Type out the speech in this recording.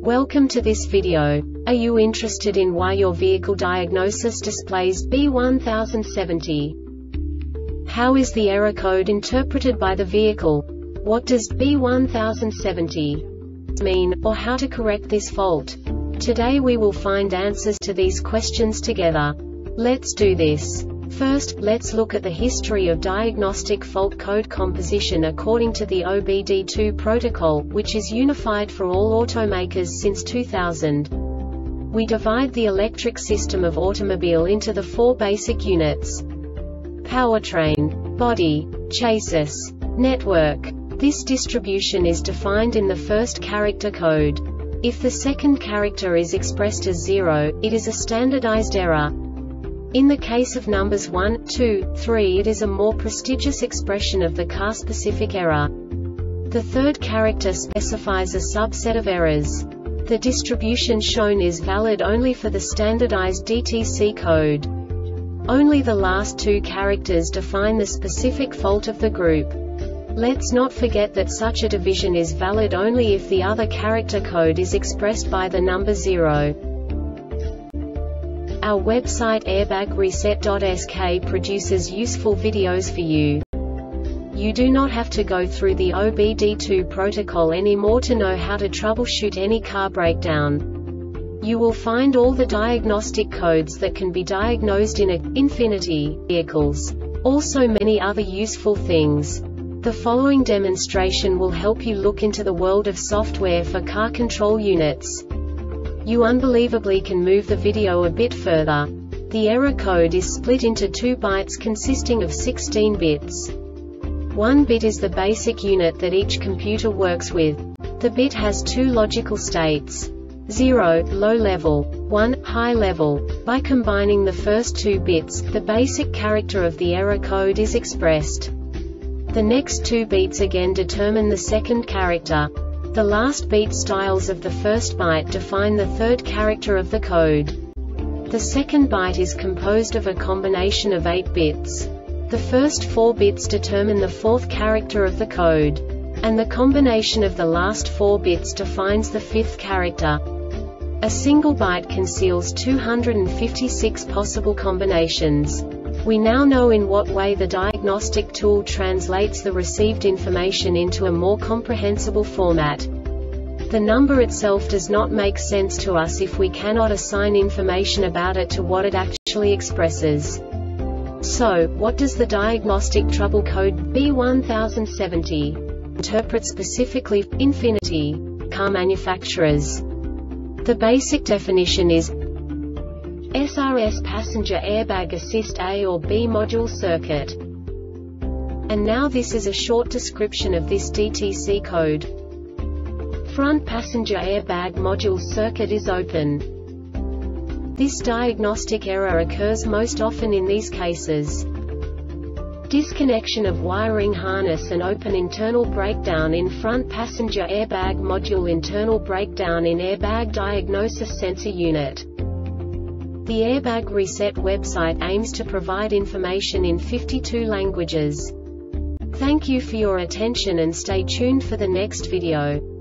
Welcome to this video. Are you interested in why your vehicle diagnosis displays B1070? How is the error code interpreted by the vehicle? What does B1070 mean, or how to correct this fault? Today we will find answers to these questions together. Let's do this. First, let's look at the history of diagnostic fault code composition according to the OBD2 protocol, which is unified for all automakers since 2000. We divide the electric system of automobile into the four basic units: powertrain, body, chassis, network. This distribution is defined in the first character code. If the second character is expressed as 0, it is a standardized error. In the case of numbers 1, 2, 3, it is a more prestigious expression of the car-specific error. The third character specifies a subset of errors. The distribution shown is valid only for the standardized DTC code. Only the last two characters define the specific fault of the group. Let's not forget that such a division is valid only if the other character code is expressed by the number 0. Our website airbagreset.sk produces useful videos for you. You do not have to go through the OBD2 protocol anymore to know how to troubleshoot any car breakdown. You will find all the diagnostic codes that can be diagnosed in Infiniti vehicles. Also many other useful things. The following demonstration will help you look into the world of software for car control units. You unbelievably can move the video a bit further. The error code is split into 2 bytes consisting of 16 bits. 1 bit is the basic unit that each computer works with. The bit has 2 logical states: 0, low level, 1, high level. By combining the first 2 bits, the basic character of the error code is expressed. The next 2 beats again determine the second character. The last beat styles of the first byte define the third character of the code. The second byte is composed of a combination of 8 bits. The first 4 bits determine the fourth character of the code. And the combination of the last 4 bits defines the fifth character. A single byte conceals 256 possible combinations. We now know in what way the diagnostic tool translates the received information into a more comprehensible format. The number itself does not make sense to us if we cannot assign information about it to what it actually expresses. So, what does the diagnostic trouble code B1070 interpret specifically for Infiniti car manufacturers? The basic definition is SRS passenger airbag assist A or B module circuit. And now this is a short description of this DTC code. Front passenger airbag module circuit is open. This diagnostic error occurs most often in these cases: disconnection of wiring harness and open internal breakdown in front passenger airbag module, internal breakdown in airbag diagnosis sensor unit. The Airbag Reset website aims to provide information in 52 languages. Thank you for your attention and stay tuned for the next video.